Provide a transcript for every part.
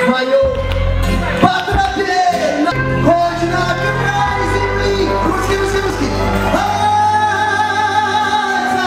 твою по тропе, хоть на край земли. Русский, русский, русский. За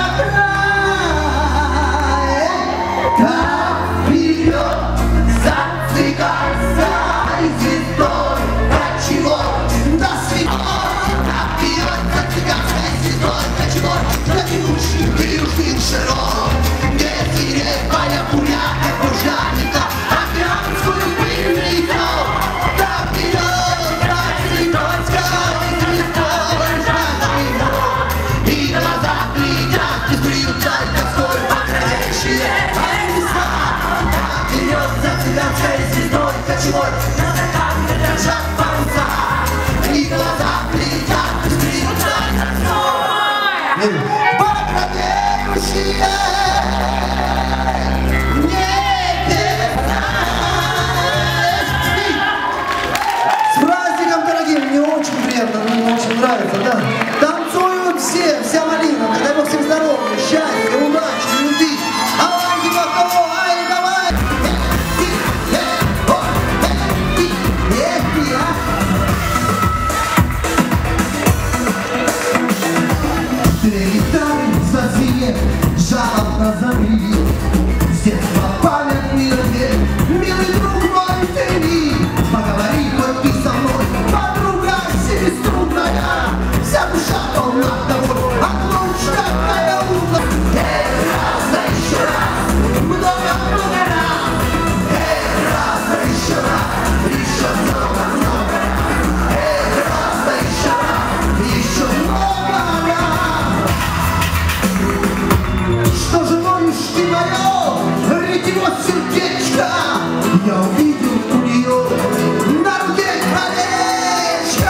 край. Так вперед, за цыганца и звездой. До чего? До святой. Так вперед, за цыганской звездой. До чего? До тянущих крюшных широт. Где свирепая буря, как пожарника, океанскую пыль летел. Так вперед, за цыганской звездой. И глаза глядят, и сбьются, как столь покровящие небеса. Так вперед, за цыганской звездой. До чего? Как дрожат паруса. И глаза глядят, и сбьются, как столь покровящие. Мне очень нравится, да? Танцуют все, вся малина. Дай Бог всем здоровья, счастья, удачи, любви. Аванги, Бахово, ай, давай! Две гитары зазвенели, жалобно забили. С детства памятный раздел, милый друг мой, ты не поговори хоть ты со мной, подруга семиструнная, вся душа полна тобой, отлучь такая утро. Раз, да еще раз, много-много раз. Раз, да еще раз, еще много-много раз. Раз, да еще раз, еще много раз. Что же ноешь ты мое, ретиво сердечко? Я увидел у нее на руке колечко.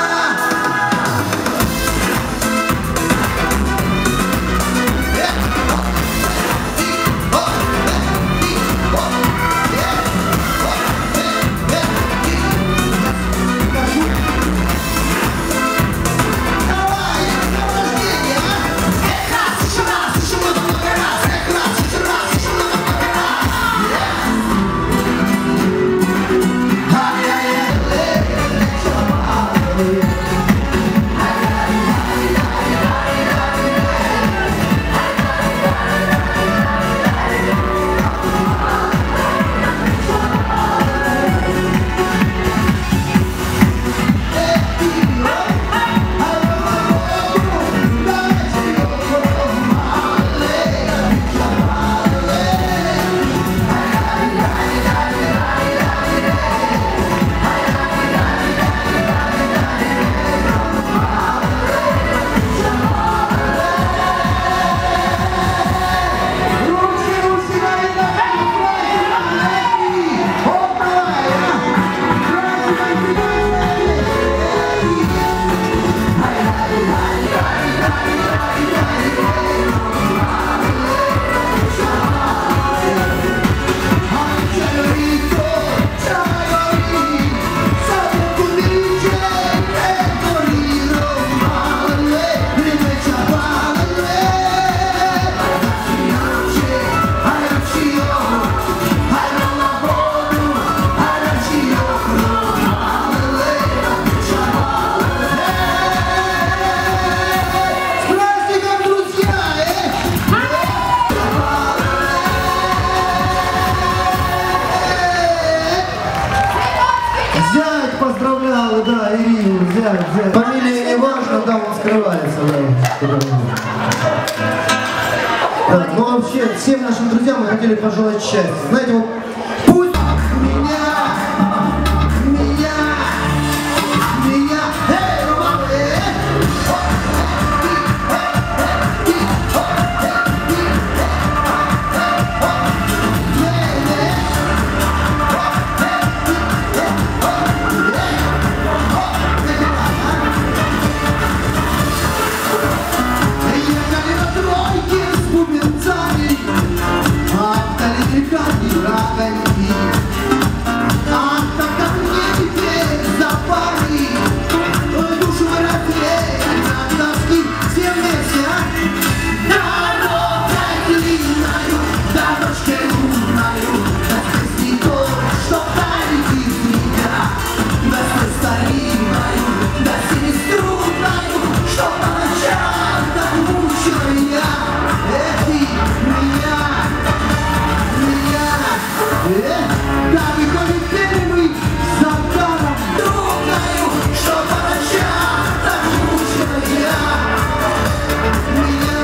Поздравлял, да, Ирину, взять. Фамилия не важно, там он скрывается, да. Да, ну вообще, всем нашим друзьям мы хотели пожелать счастья. Знаете, вот пусть Рога когда выходит первый Сантана. Думаю, что по ночам так мучила меня.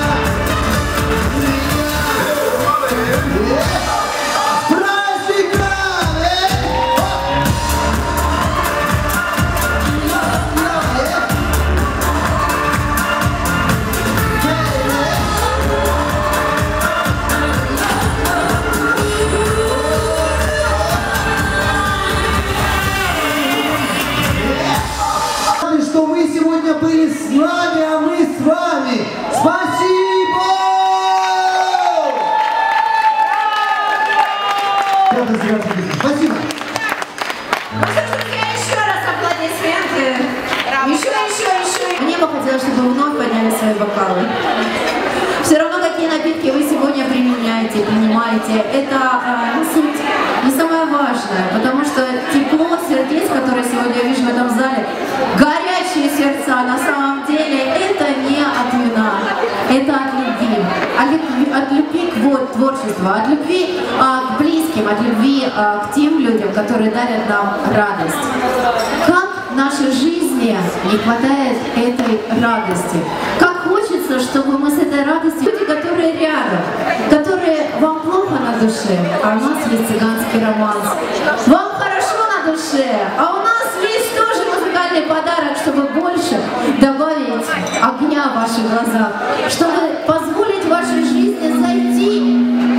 С праздниками! Что вы сегодня были с нами, а мы с вами. Спасибо! Спасибо. Еще раз аплодисменты. Еще. Мне бы хотелось, чтобы вы вновь подняли свои бокалы. Все равно, какие напитки вы сегодня принимаете, это суть не самое важное, потому что тепло сердец, которое сегодня я вижу в этом зале, горячие сердца, на самом деле, это не от вина, это от любви. От любви к творчеству, от любви к близким, от любви к тем людям, которые дарят нам радость. Как в нашей жизни не хватает этой радости. Как хочется, чтобы мы с этой радостью, люди, которые рядом, которые вам плохо на душе, а у нас есть цыганский романс. Вам хорошо на душе, а у нас есть тоже музыкальный подарок, чтобы больше добавить огня в ваших глазах, чтобы позволить вашей жизни зайти.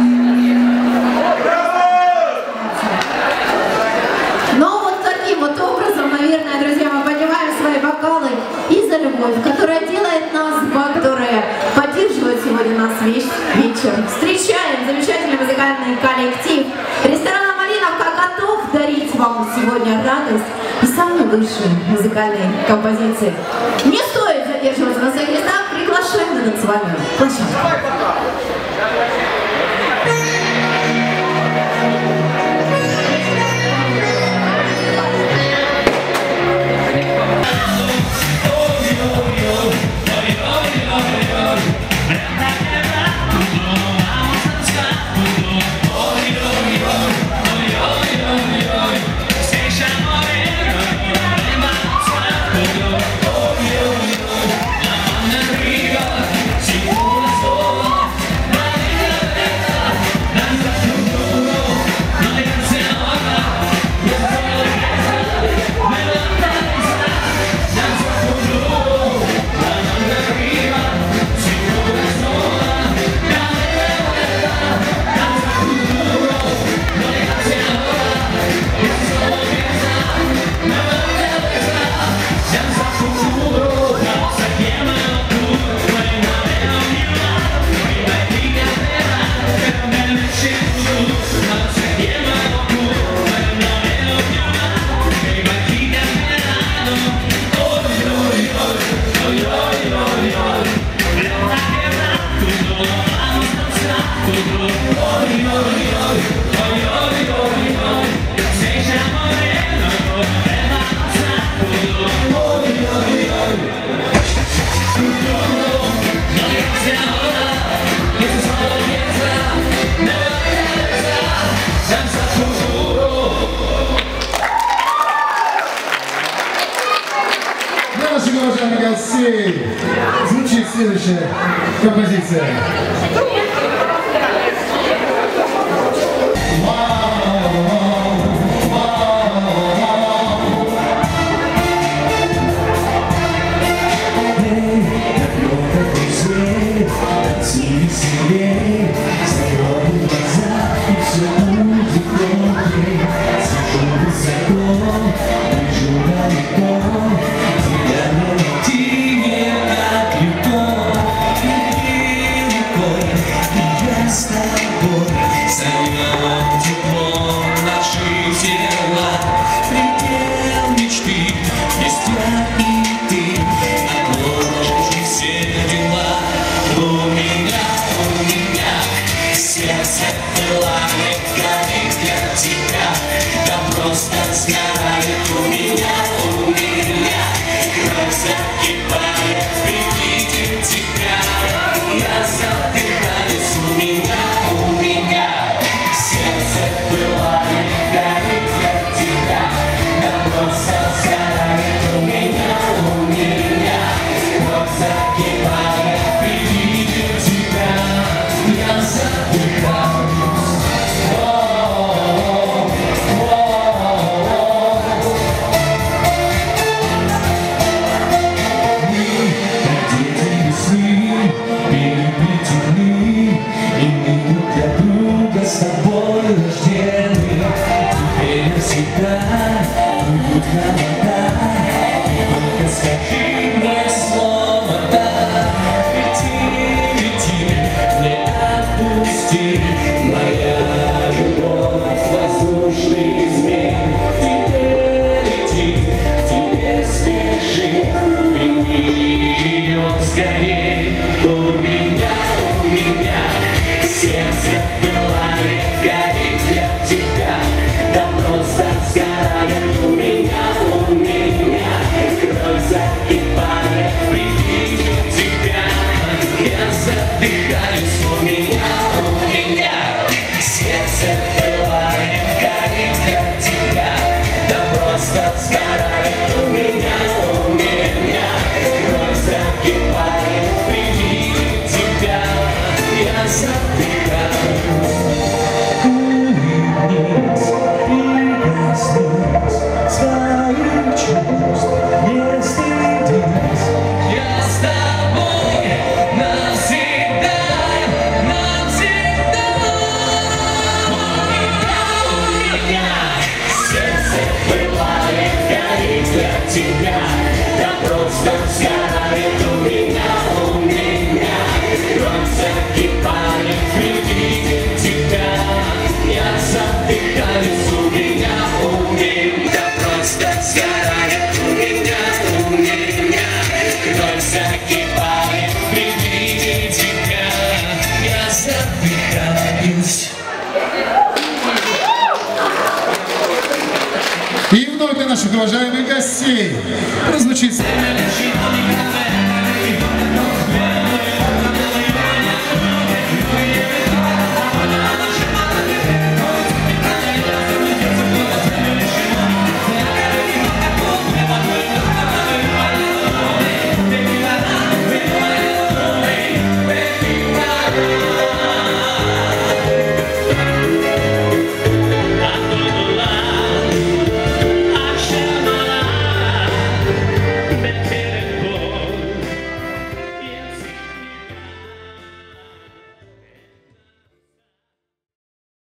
Но вот таким вот образом, наверное, друзья, мы поднимаем свои бокалы и за любовь, которая делает нас, которая поддерживает сегодня нас весь вечер. Встречаем замечательный музыкальный коллектив. Ресторан «Малиновка» готов дарить вам сегодня радость и самые высшие музыкальные композиции. Не стоит задерживаться на своих местах, приглашаем на танцевальную площадку. Уважаемые гости, звучит следующая композиция. Сердце пылает, тебя, никогда. Только скажи мне слово «да». Лети, лети, не отпусти. Моя любовь, воздушный змей. Тебе лети, тебе спеши. Прими ее скорей. У меня сердце пылает, горит для тебя. Да просто сгорает у меня кровь закипает при виде тебя. Я задыхаюсь, у меня сердце пылает, горит для тебя. Да просто сгорает у меня кровь закипает при виде тебя. Я задыхаюсь. Улыбнись и коснись своих чувств, не стыдись. Я с тобой навсегда, навсегда. У меня сердце пылает, горит для тебя. Да просто сгорает у меня кровь закипает при виде тебя. Я задыхаюсь, у меня да просто сгорает у меня кровь закипает при виде тебя. Я задыхаюсь. И вновь для наших уважаемых гостей прозвучит...